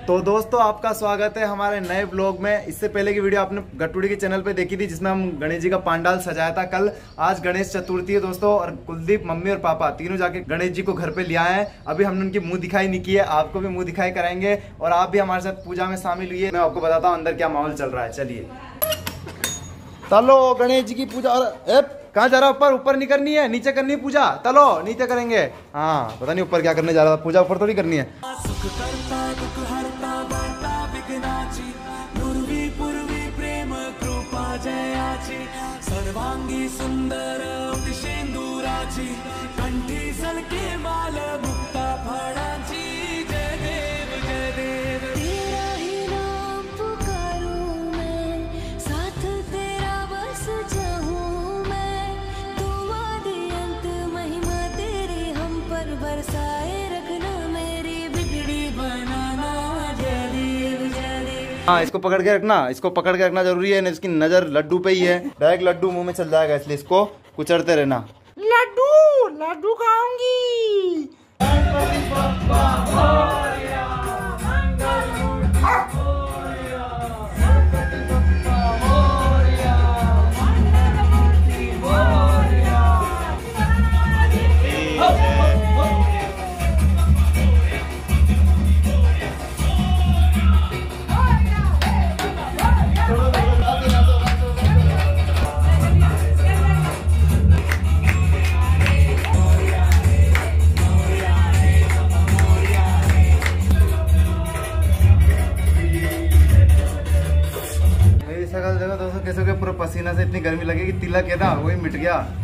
तो दोस्तों आपका स्वागत है हमारे नए ब्लॉग में। इससे पहले की वीडियो आपने गटुड़ी के चैनल पे देखी थी जिसमें हम गणेश जी का पंडाल सजाया था कल। आज गणेश चतुर्थी है दोस्तों, और कुलदीप मम्मी और पापा तीनों जाके गणेश जी को घर पे ले आए हैं। अभी हमने उनकी मुंह दिखाई नहीं की है, आपको भी मुंह दिखाई कराएंगे और आप भी हमारे साथ पूजा में शामिल हुई है। मैं आपको बताता हूँ अंदर क्या माहौल चल रहा है। चलिए चलो गणेश जी की पूजा। कहाँ जा रहा है? ऊपर नहीं करनी है, नीचे करनी है पूजा। चलो नीचे करेंगे। हाँ पता नहीं ऊपर क्या करने जा रहा था, पूजा ऊपर थोड़ी करनी है। सर्वांगी सुंदर शेंदुराची कंठी सलके माल मुक्ता फळाची जय देव जय देव। तेरा ही नाम पुकारूं मैं, साथ तेरा बस जाऊं मैं। तू आदि अंत महिमा तेरी हम पर बरसाए रखना, मेरी बिगड़ी बनाना जय देव जय देव। हाँ इसको पकड़ के रखना, इसको पकड़ के रखना जरूरी है। इसकी नजर लड्डू पे ही है, डायरेक्ट लड्डू मुंह में चल जाएगा, इसलिए इसको कुचलते रहना। लड्डू लड्डू खाऊंगी। शकल देखो दोस्तों कैसे पूरा पसीना से इतनी गर्मी लगेगी, तिलक है ना वही मिट गया।